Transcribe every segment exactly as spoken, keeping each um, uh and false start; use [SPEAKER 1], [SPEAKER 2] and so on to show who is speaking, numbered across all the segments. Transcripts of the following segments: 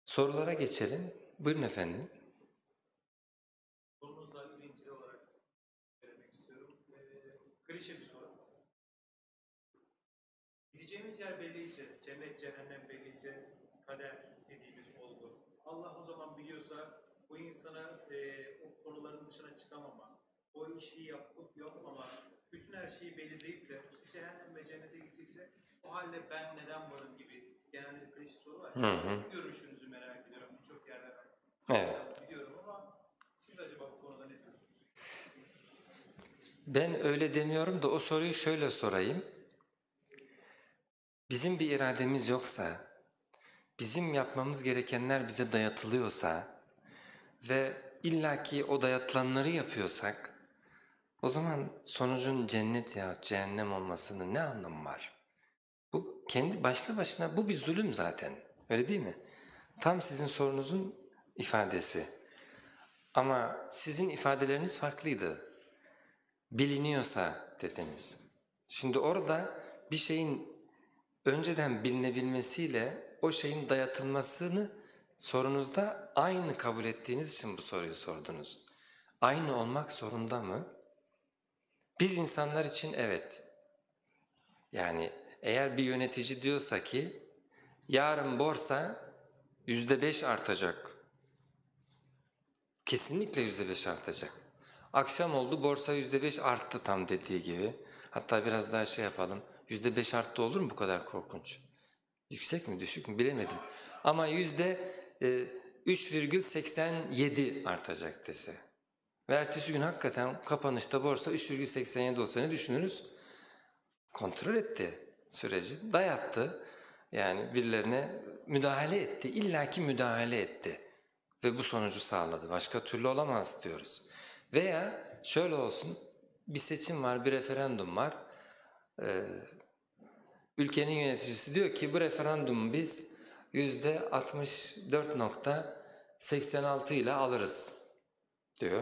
[SPEAKER 1] Sorulara geçelim. Buyurun efendim.
[SPEAKER 2] Konumuzla ilintili olarak vermek istiyorum. Ee, klişe bir soru. Gideceğimiz yer belliyse, cennet cehennem belliyse, kader dediğimiz olgu. Allah o zaman biliyorsa bu insana e, o konuların dışına çıkamama, o işi yapıp yapmama, bütün her şeyi belirleyip de işte cehennem ve cennete gidecekse o halde ben neden varım gibi genelde bir klişe soru var.
[SPEAKER 1] Hı hı.
[SPEAKER 2] Sizin görüşünüzü merak ediyorum. Birçok yerden
[SPEAKER 1] Evet.
[SPEAKER 2] biliyorum ama siz acaba bu konuda ne diyorsunuz?
[SPEAKER 1] Ben öyle demiyorum da o soruyu şöyle sorayım. Bizim bir irademiz yoksa, bizim yapmamız gerekenler bize dayatılıyorsa ve illaki o dayatılanları yapıyorsak, o zaman sonucun cennet ya cehennem olmasının ne anlamı var? Bu kendi başlı başına bu bir zulüm zaten. Öyle değil mi? Tam sizin sorunuzun ifadesi. Ama sizin ifadeleriniz farklıydı. Biliniyorsa dediniz. Şimdi orada bir şeyin önceden bilinebilmesiyle o şeyin dayatılmasını sorunuzda aynı kabul ettiğiniz için bu soruyu sordunuz. Aynı olmak zorunda mı? Biz insanlar için evet. Yani eğer bir yönetici diyorsa ki yarın borsa yüzde beş artacak. Kesinlikle yüzde beş artacak. Akşam oldu borsa yüzde beş arttı tam dediği gibi. Hatta biraz daha şey yapalım. yüzde beş arttı olur mu bu kadar korkunç? Yüksek mi düşük mü bilemedim. Ama yüzde üç virgül seksen yedi artacak dese. Ve ertesi gün hakikaten kapanışta borsa üç virgül seksen yedi olsa ne düşünürüz? Kontrol etti süreci, dayattı. Yani birilerine müdahale etti, illaki müdahale etti. Ve bu sonucu sağladı. Başka türlü olamaz diyoruz. Veya şöyle olsun, bir seçim var, bir referandum var. Ee, ülkenin yöneticisi diyor ki bu referandumu biz yüzde altmış dört nokta seksen altı ile alırız diyor.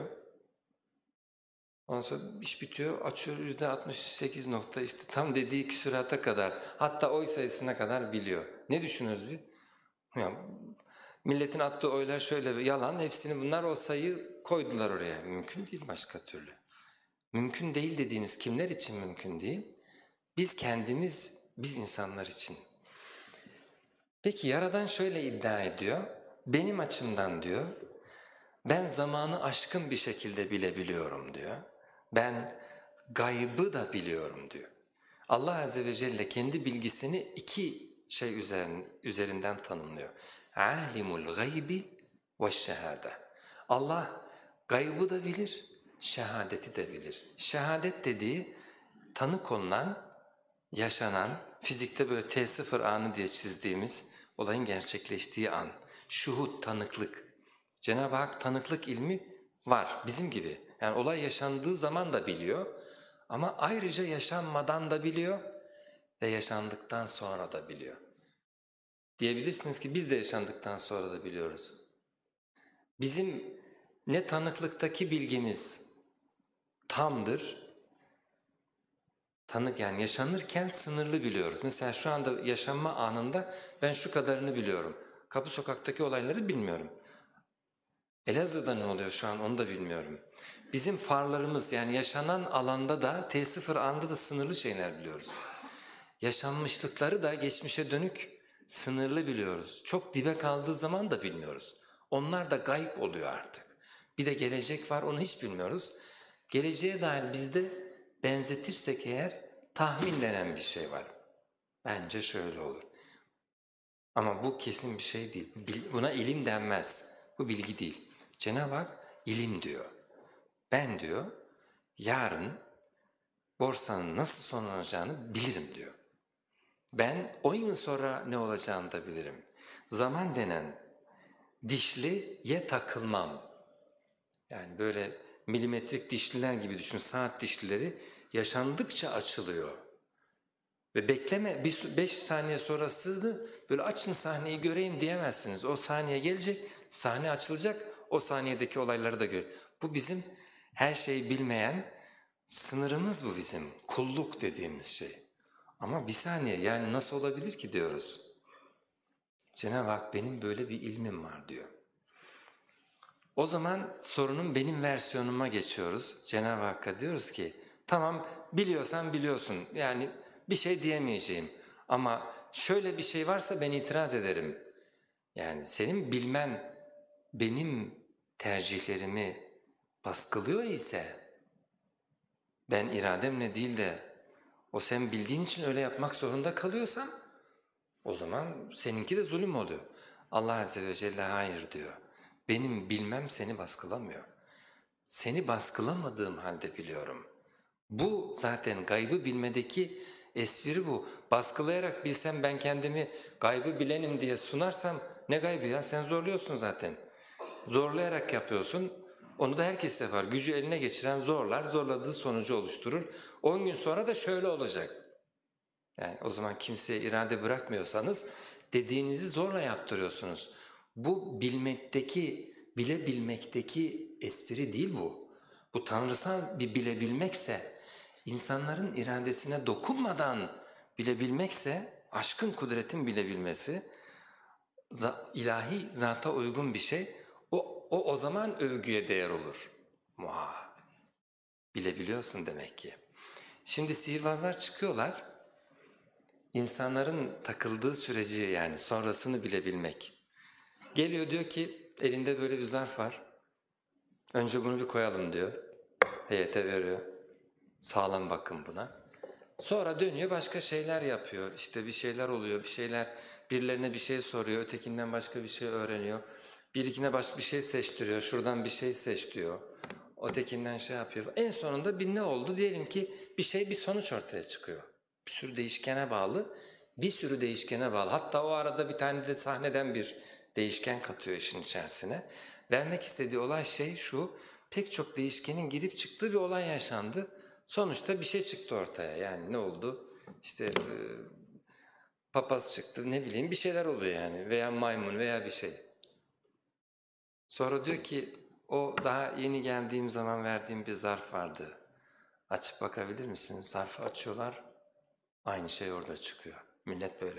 [SPEAKER 1] Ondan sonra iş bitiyor, açıyor yüzde altmış sekiz nokta işte tam dediği küsurata kadar, hatta oy sayısına kadar biliyor. Ne düşünüyoruz biz? Ya, milletin attığı oylar şöyle yalan, hepsini bunlar o sayıyı koydular oraya. Mümkün değil başka türlü. Mümkün değil dediğimiz kimler için mümkün değil? Biz kendimiz, biz insanlar için. Peki Yaradan şöyle iddia ediyor, benim açımdan diyor, ben zamanı aşkın bir şekilde bilebiliyorum diyor. Ben gaybı da biliyorum diyor. Allah Azze ve Celle kendi bilgisini iki şey üzerinden tanımlıyor. Alimul gaybi ve şehade. Allah gaybı da bilir, şehadeti de bilir. Şehadet dediği tanı konulan, yaşanan, fizikte böyle T sıfır anı diye çizdiğimiz olayın gerçekleştiği an. Şuhud, tanıklık. Cenab-ı Hak tanıklık ilmi var bizim gibi. Yani olay yaşandığı zaman da biliyor ama ayrıca yaşanmadan da biliyor ve yaşandıktan sonra da biliyor. Diyebilirsiniz ki biz de yaşandıktan sonra da biliyoruz. Bizim ne tanıklıktaki bilgimiz tamdır, tanık yani yaşanırken sınırlı biliyoruz. Mesela şu anda yaşanma anında ben şu kadarını biliyorum. Kapı Sokak'taki olayları bilmiyorum. Elazığ'da ne oluyor şu an onu da bilmiyorum. Bizim farlarımız yani yaşanan alanda da T sıfır anda da sınırlı şeyler biliyoruz. Yaşanmışlıkları da geçmişe dönük sınırlı biliyoruz. Çok dibe kaldığı zaman da bilmiyoruz. Onlar da gayb oluyor artık. Bir de gelecek var onu hiç bilmiyoruz. Geleceğe dair bizde benzetirsek eğer tahmin denen bir şey var. Bence şöyle olur. Ama bu kesin bir şey değil. Buna ilim denmez. Bu bilgi değil. Cenab-ı Hak ilim diyor. Ben diyor yarın borsanın nasıl sonlanacağını bilirim diyor. Ben on yıl sonra ne olacağını da bilirim. Zaman denen dişliye takılmam. Yani böyle milimetrik dişliler gibi düşün, saat dişlileri yaşandıkça açılıyor. Ve bekleme, bir beş saniye sonrasını böyle açın sahneyi göreyim diyemezsiniz. O saniye gelecek, sahne açılacak, o saniyedeki olayları da gör. Bu bizim her şeyi bilmeyen sınırımız bu bizim, kulluk dediğimiz şey. Ama bir saniye yani nasıl olabilir ki diyoruz. Cenab-ı Hak benim böyle bir ilmim var diyor. O zaman sorunun benim versiyonuma geçiyoruz. Cenab-ı Hakk'a diyoruz ki tamam biliyorsan biliyorsun yani bir şey diyemeyeceğim ama şöyle bir şey varsa ben itiraz ederim. Yani senin bilmen benim tercihlerimi baskılıyor ise ben irademle değil de o sen bildiğin için öyle yapmak zorunda kalıyorsam o zaman seninki de zulüm oluyor. Allah Azze ve Celle hayır diyor. Benim bilmem seni baskılamıyor. Seni baskılamadığım halde biliyorum. Bu zaten gaybı bilmedeki espri bu. Baskılayarak bilsem ben kendimi gaybı bilenim diye sunarsam ne gaybı ya sen zorluyorsun zaten. Zorlayarak yapıyorsun. Onu da herkes yapar. Gücü eline geçiren zorlar, zorladığı sonucu oluşturur. on gün sonra da şöyle olacak. Yani o zaman kimseye irade bırakmıyorsanız dediğinizi zorla yaptırıyorsunuz. Bu bilmekteki, bilebilmekteki espri değil bu. Bu tanrısal bir bilebilmekse, insanların iradesine dokunmadan bilebilmekse, aşkın kudretin bilebilmesi, ilahi zata uygun bir şey, o o, o zaman övgüye değer olur. Muha, bilebiliyorsun demek ki. Şimdi sihirbazlar çıkıyorlar, insanların takıldığı süreci yani sonrasını bilebilmek. Geliyor diyor ki elinde böyle bir zarf var, önce bunu bir koyalım diyor, heyete veriyor, sağlam bakın buna. Sonra dönüyor başka şeyler yapıyor, işte bir şeyler oluyor, bir şeyler, birilerine bir şey soruyor, ötekinden başka bir şey öğreniyor. Birikine başka bir şey seçtiriyor, şuradan bir şey seç diyor, ötekinden şey yapıyor. En sonunda bir ne oldu diyelim ki bir şey bir sonuç ortaya çıkıyor. Bir sürü değişkene bağlı, bir sürü değişkene bağlı. Hatta o arada bir tane de sahneden bir değişken katıyor işin içerisine. Vermek istediği olay şey şu, pek çok değişkenin girip çıktığı bir olay yaşandı. Sonuçta bir şey çıktı ortaya. Yani ne oldu? İşte e, papaz çıktı, ne bileyim bir şeyler oluyor yani veya maymun veya bir şey. Sonra diyor ki o daha yeni geldiğim zaman verdiğim bir zarf vardı. Açıp bakabilir misiniz? Zarfı açıyorlar, aynı şey orada çıkıyor. Millet böyle.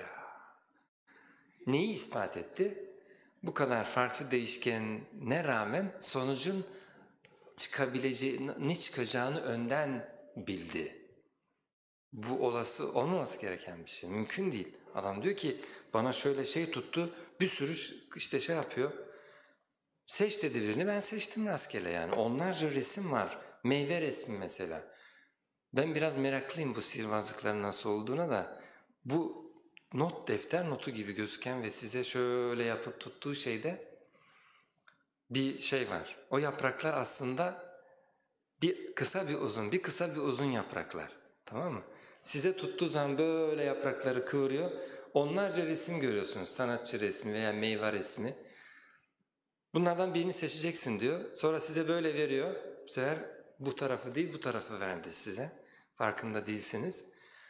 [SPEAKER 1] Neyi ispat etti? Bu kadar farklı değişkene rağmen sonucun çıkabileceği, ne çıkacağını önden bildi. Bu olası, olmaması gereken bir şey. Mümkün değil. Adam diyor ki bana şöyle şey tuttu, bir sürü işte şey yapıyor. Seç dedi birini, ben seçtim rastgele yani. Onlarca resim var. Meyve resmi mesela. Ben biraz meraklıyım bu sihirbazlıkların nasıl olduğuna da. Bu not defter notu gibi gözüken ve size şöyle yapıp tuttuğu şeyde bir şey var. O yapraklar aslında bir kısa bir uzun, bir kısa bir uzun yapraklar. Tamam mı? Size tuttuğu zaman böyle yaprakları kıvırıyor. Onlarca resim görüyorsunuz. Sanatçı resmi veya meyve resmi. Bunlardan birini seçeceksin diyor. Sonra size böyle veriyor. Bu sefer bu tarafı değil bu tarafı verdi size. Farkında değilsiniz.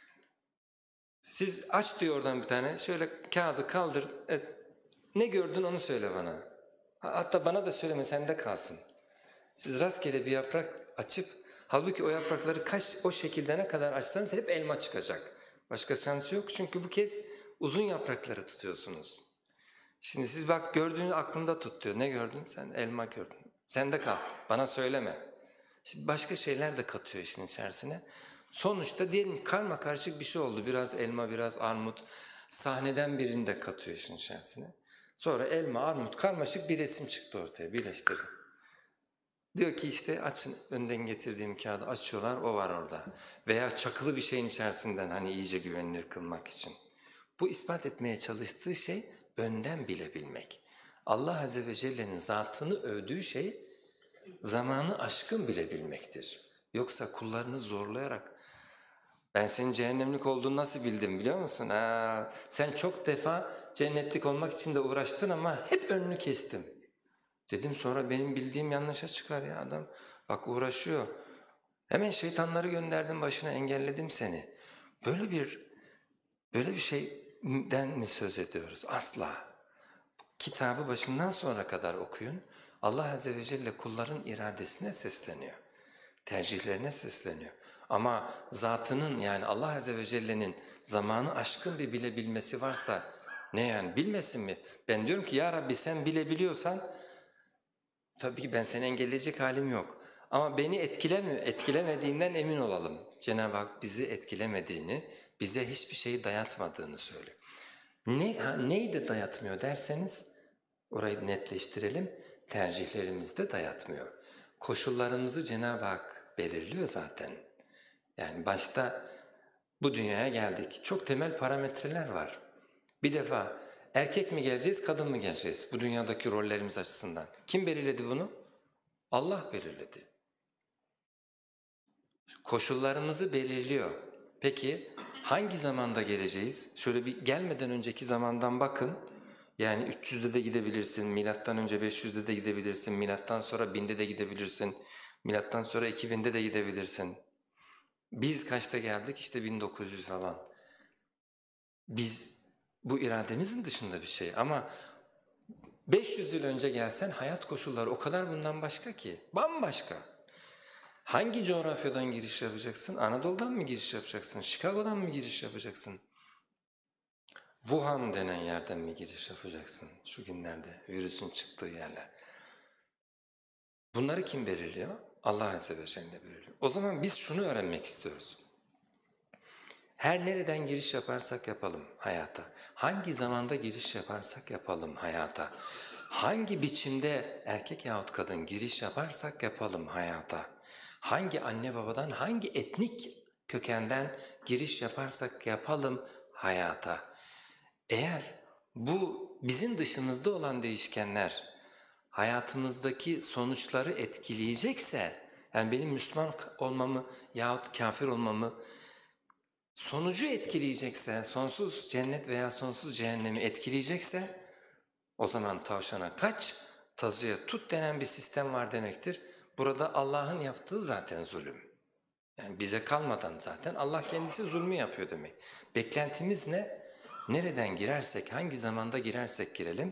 [SPEAKER 1] Siz aç diyor oradan bir tane. Şöyle kağıdı kaldır. Evet. Ne gördün onu söyle bana. Hatta bana da söyleme, sende kalsın. Siz rastgele bir yaprak açıp, halbuki o yaprakları kaç o şekilde ne kadar açsanız hep elma çıkacak. Başka şansı yok çünkü bu kez uzun yaprakları tutuyorsunuz. Şimdi siz bak gördüğünü aklında tut diyor. Ne gördün? Sen elma gördün. Sende kalsın. Bana söyleme. Şimdi başka şeyler de katıyor işin içerisine. Sonuçta diyelim ki karmakarışık bir şey oldu. Biraz elma, biraz armut. Sahneden birini de katıyor işin içerisine. Sonra elma, armut, karmaşık bir resim çıktı ortaya. Birleştirdi. Diyor ki işte açın, önden getirdiğim kağıdı açıyorlar, o var orada. Veya çakılı bir şeyin içerisinden hani iyice güvenilir kılmak için. Bu ispat etmeye çalıştığı şey önden bilebilmek. Allah Azze ve Celle'nin zatını övdüğü şey zamanı aşkın bilebilmektir. Yoksa kullarını zorlayarak ben senin cehennemlik olduğunu nasıl bildim biliyor musun? Ha, sen çok defa cennetlik olmak için de uğraştın ama hep önünü kestim. Dedim sonra benim bildiğim yanlışa çıkar ya adam. Bak uğraşıyor. Hemen şeytanları gönderdim başına, engelledim seni. Böyle bir böyle bir şeyden mi söz ediyoruz? Asla. Kitabı başından sonuna kadar okuyun. Allah Azze ve Celle kulların iradesine sesleniyor. Tercihlerine sesleniyor. Ama zatının yani Allah Azze ve Celle'nin zamanı aşkın bir bilebilmesi varsa Ne yani bilmesin mi? Ben diyorum ki ya Rabbi sen bilebiliyorsan tabii ki ben seni engelleyecek halim yok. Ama beni etkilemiyor, etkilemediğinden emin olalım. Cenab-ı Hak bizi etkilemediğini, bize hiçbir şeyi dayatmadığını söylüyor. Ne, ha, neyi de dayatmıyor derseniz orayı netleştirelim. Tercihlerimizde dayatmıyor. Koşullarımızı Cenab-ı Hak belirliyor zaten. Yani başta bu dünyaya geldik. Çok temel parametreler var. Bir defa erkek mi geleceğiz, kadın mı geleceğiz bu dünyadaki rollerimiz açısından? Kim belirledi bunu? Allah belirledi. Koşullarımızı belirliyor. Peki hangi zamanda geleceğiz? Şöyle bir gelmeden önceki zamandan bakın. Yani üç yüzde de gidebilirsin, milattan önce beş yüzde de gidebilirsin, milattan sonra binde de gidebilirsin, milattan sonra iki binde de gidebilirsin. Biz kaçta geldik? İşte bin dokuz yüz falan. Biz bu irademizin dışında bir şey ama beş yüz yıl önce gelsen hayat koşulları o kadar bundan başka ki, bambaşka. Hangi coğrafyadan giriş yapacaksın? Anadolu'dan mı giriş yapacaksın? Chicago'dan mı giriş yapacaksın? Wuhan denen yerden mi giriş yapacaksın şu günlerde virüsün çıktığı yerler? Bunları kim belirliyor? Allah Azze ve Celle belirliyor. O zaman biz şunu öğrenmek istiyoruz. Her nereden giriş yaparsak yapalım hayata, hangi zamanda giriş yaparsak yapalım hayata, hangi biçimde erkek yahut kadın giriş yaparsak yapalım hayata, hangi anne babadan, hangi etnik kökenden giriş yaparsak yapalım hayata. Eğer bu bizim dışımızda olan değişkenler hayatımızdaki sonuçları etkileyecekse, yani benim Müslüman olmamı yahut kafir olmamı sonucu etkileyecekse, sonsuz cennet veya sonsuz cehennemi etkileyecekse o zaman tavşana kaç, tazıya tut denen bir sistem var demektir. Burada Allah'ın yaptığı zaten zulüm. Yani bize kalmadan zaten Allah kendisi zulmü yapıyor demek. Beklentimiz ne? Nereden girersek, hangi zamanda girersek girelim,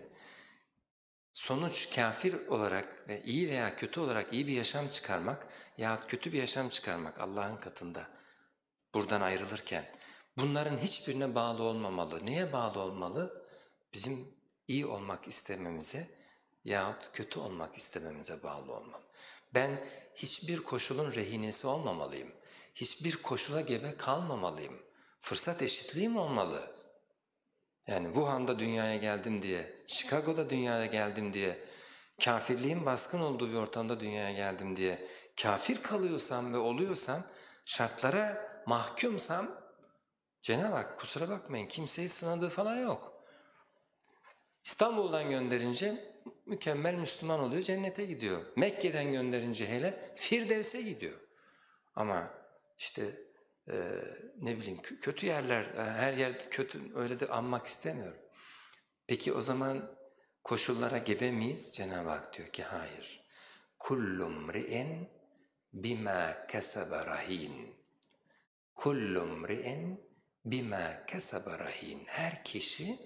[SPEAKER 1] sonuç kafir olarak ve iyi veya kötü olarak iyi bir yaşam çıkarmak yahut kötü bir yaşam çıkarmak Allah'ın katında buradan ayrılırken bunların hiçbirine bağlı olmamalı. Neye bağlı olmalı? Bizim iyi olmak istememize yahut kötü olmak istememize bağlı olmalı. Ben hiçbir koşulun rehinesi olmamalıyım. Hiçbir koşula gebe kalmamalıyım. Fırsat eşitliğim olmalı. Yani Wuhan'da dünyaya geldim diye, Chicago'da dünyaya geldim diye, kafirliğin baskın olduğu bir ortamda dünyaya geldim diye kafir kalıyorsam ve oluyorsam, şartlara mahkumsam, Cenab-ı Hak kusura bakmayın kimseyi sınadığı falan yok. İstanbul'dan gönderince mükemmel Müslüman oluyor, cennete gidiyor. Mekke'den gönderince hele Firdevs'e gidiyor. Ama işte e, ne bileyim kötü yerler, her yer kötü, öyle de anmak istemiyorum. Peki o zaman koşullara gebe miyiz? Cenab-ı Hak diyor ki hayır. Kullu mri'in bima kesebe rahin. Kullu mri'in bima kesebe rahin. Her kişi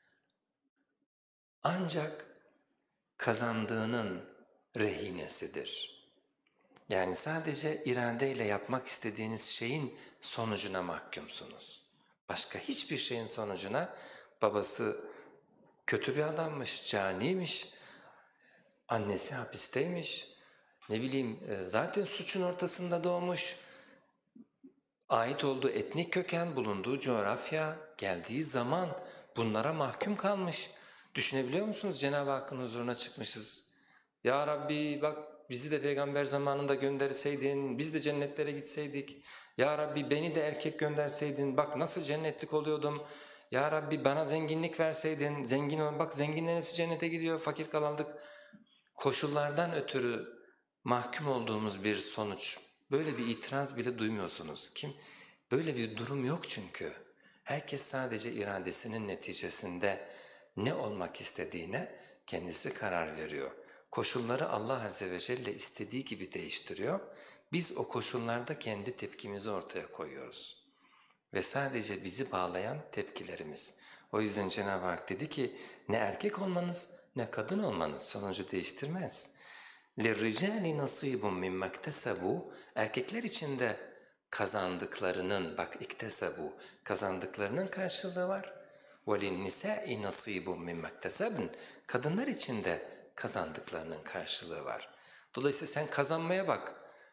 [SPEAKER 1] ancak kazandığının rehinesidir. Yani sadece iradeyle yapmak istediğiniz şeyin sonucuna mahkumsunuz. Başka hiçbir şeyin sonucuna, babası kötü bir adammış, caniymiş, annesi hapisteymiş, ne bileyim zaten suçun ortasında doğmuş, ait olduğu etnik köken, bulunduğu coğrafya, geldiği zaman bunlara mahkum kalmış. Düşünebiliyor musunuz? Cenab-ı Hakk'ın huzuruna çıkmışız. Ya Rabbi bak bizi de peygamber zamanında gönderseydin, biz de cennetlere gitseydik. Ya Rabbi beni de erkek gönderseydin, bak nasıl cennetlik oluyordum. Ya Rabbi bana zenginlik verseydin, zengin ol, bak zenginlerin hepsi cennete gidiyor, fakir kalandık. Koşullardan ötürü mahkum olduğumuz bir sonuç. Böyle bir itiraz bile duymuyorsunuz. Kim? Böyle bir durum yok çünkü. Herkes sadece iradesinin neticesinde ne olmak istediğine kendisi karar veriyor. Koşulları Allah Azze ve Celle istediği gibi değiştiriyor. Biz o koşullarda kendi tepkimizi ortaya koyuyoruz. Ve sadece bizi bağlayan tepkilerimiz. O yüzden Cenab-ı Hak dedi ki ne erkek olmanız ne kadın olmanız sonucu değiştirmez. لِلرِّجَالِ نَصِيبٌ مِمَّا اكْتَسَبُوا. Erkekler için de kazandıklarının, bak iktesebu, kazandıklarının karşılığı var. وَلِلنِّسَاءِ نَصِيبٌ مِّمَّا اكْتَسَبْنَ. Kadınlar için de kazandıklarının karşılığı var. Dolayısıyla sen kazanmaya bak.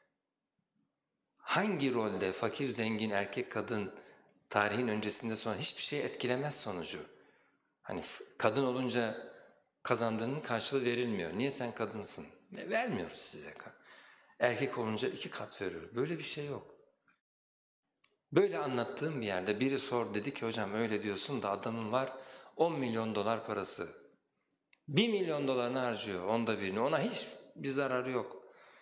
[SPEAKER 1] Hangi rolde fakir, zengin, erkek, kadın tarihin öncesinde sonra hiçbir şey etkilemez sonucu. Hani kadın olunca kazandığının karşılığı verilmiyor. Niye sen kadınsın? E, vermiyoruz size. Erkek olunca iki kat veriyor. Böyle bir şey yok. Böyle anlattığım bir yerde biri sor, dedi ki hocam öyle diyorsun da adamın var on milyon dolar parası. bir milyon dolarını harcıyor, onda birini. Ona hiç bir zararı yok.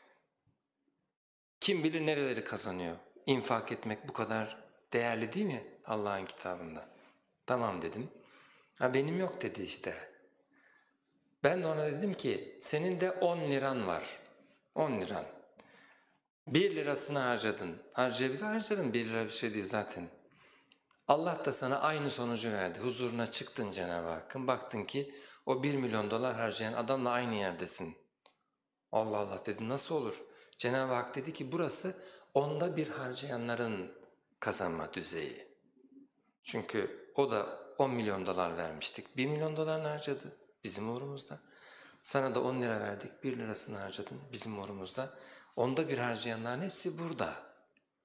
[SPEAKER 1] Kim bilir nereleri kazanıyor. İnfak etmek bu kadar değerli değil mi Allah'ın kitabında? Tamam dedim. Ha benim yok dedi işte. Ben de ona dedim ki senin de on liran var. on liran. bir lirasını harcadın. Harcayabilir harcadın. bir lira bir şey değil zaten. Allah da sana aynı sonucu verdi. Huzuruna çıktın Cenab-ı Hakk'ın. Baktın ki o bir milyon dolar harcayan adamla aynı yerdesin. Allah Allah dedi, nasıl olur? Cenab-ı Hak dedi ki burası onda bir harcayanların kazanma düzeyi. Çünkü o da on milyon dolar vermiştik. bir milyon dolarını harcadı bizim uğrumuzda. Sana da on lira verdik, bir lirasını harcadın bizim uğrumuzda. Onda bir harcayanların hepsi burada.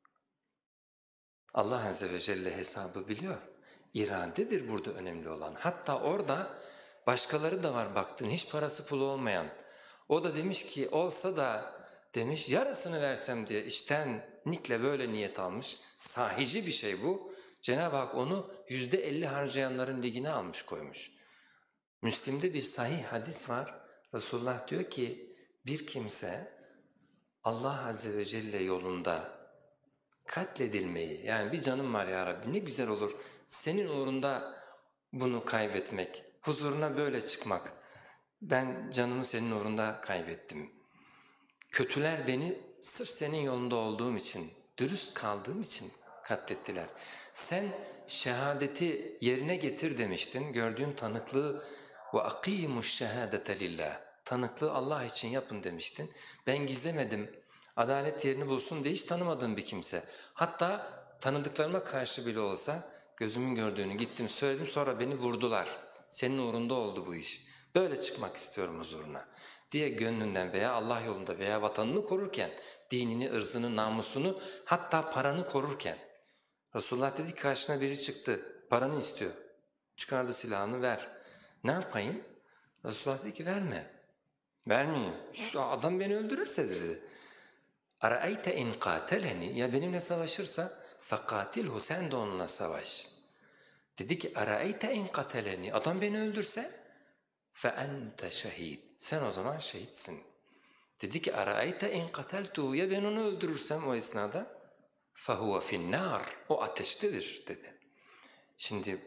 [SPEAKER 1] Allah Azze ve Celle hesabı biliyor. İradedir burada önemli olan. Hatta orada başkaları da var baktın, hiç parası pulu olmayan. O da demiş ki olsa da demiş yarısını versem diye içtenlikle böyle niyet almış. Sahici bir şey bu. Cenab-ı Hak onu yüzde elli harcayanların ligine almış koymuş. Müslim'de bir sahih hadis var. Resulullah diyor ki bir kimse Allah Azze ve Celle yolunda katledilmeyi, yani bir canım var ya Rabbi ne güzel olur senin uğrunda bunu kaybetmek, huzuruna böyle çıkmak. Ben canımı senin uğrunda kaybettim. Kötüler beni sırf senin yolunda olduğum için, dürüst kaldığım için katlettiler. Sen şehadeti yerine getir demiştin, gördüğün tanıklığı ve akimuş şehadete lillah. Tanıklığı Allah için yapın demiştin. Ben gizlemedim. Adalet yerini bulsun diye hiç tanımadığım bir kimse. Hatta tanıdıklarıma karşı bile olsa gözümün gördüğünü gittim söyledim, sonra beni vurdular. Senin uğrunda oldu bu iş. Böyle çıkmak istiyorum huzuruna diye gönlünden veya Allah yolunda veya vatanını korurken, dinini, ırzını, namusunu, hatta paranı korurken. Resulullah dedi ki karşına biri çıktı, paranı istiyor. Çıkardı silahını, ver. Ne yapayım? Resulullah dedi ki verme. Vermeyeyim. Adam beni öldürürse dedi. Araeyte in qateleni, ya benimle savaşırsa fekatilhu, sen de onunla savaş. Dedi ki araeyte in qateleni, adam beni öldürse fe ente şehid, sen o zaman şehitsin. Dedi ki araeyte in qateltuhu, ya ben onu öldürürsem o esnada fehuve finnar, o ateştedir dedi. Şimdi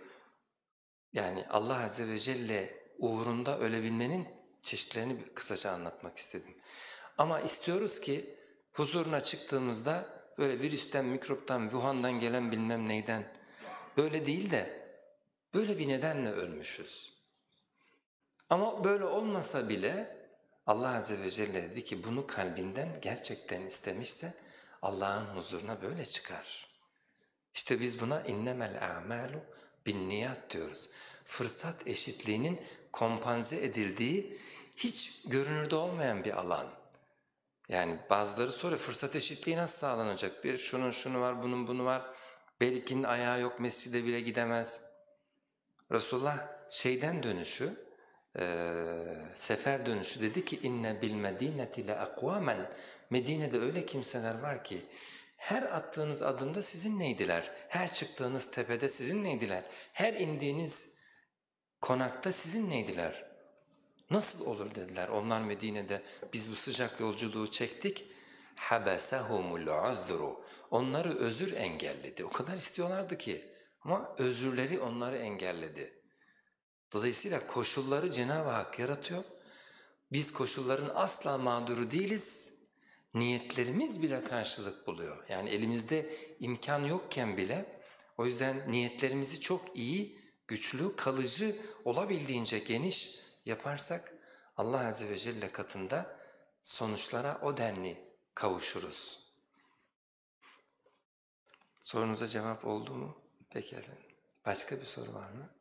[SPEAKER 1] yani Allah Azze ve Celle uğrunda ölebilmenin çeşitlerini kısaca anlatmak istedim. Ama istiyoruz ki huzuruna çıktığımızda böyle virüsten, mikroptan, Wuhan'dan gelen bilmem neyden böyle değil de böyle bir nedenle ölmüşüz. Ama böyle olmasa bile Allah Azze ve Celle dedi ki bunu kalbinden gerçekten istemişse Allah'ın huzuruna böyle çıkar. İşte biz buna innemel a'malu binniyat diyoruz. Fırsat eşitliğinin kompanze edildiği hiç görünürde olmayan bir alan. Yani bazıları soruyor fırsat eşitliği nasıl sağlanacak? Bir şunun şunu var, bunun bunu var. Berikinin ayağı yok, mescide bile gidemez. Resulullah şeyden dönüşü, e, sefer dönüşü dedi ki inne bil medineti le akvamen. Medine'de öyle kimseler var ki her attığınız adımda sizinleydiler. Her çıktığınız tepede sizinleydiler. Her indiğiniz konakta sizinleydiler. Nasıl olur dediler. Onlar Medine'de biz bu sıcak yolculuğu çektik. Habasahumul uzru. Onları özür engelledi. O kadar istiyorlardı ki ama özürleri onları engelledi. Dolayısıyla koşulları Cenab-ı Hak yaratıyor. Biz koşulların asla mağduru değiliz. Niyetlerimiz bile karşılık buluyor. Yani elimizde imkan yokken bile o yüzden niyetlerimizi çok iyi, güçlü, kalıcı, olabildiğince geniş yaparsak Allah Azze ve Celle katında sonuçlara o denli kavuşuruz. Sorunuza cevap oldu mu? Peki efendim. Başka bir soru var mı?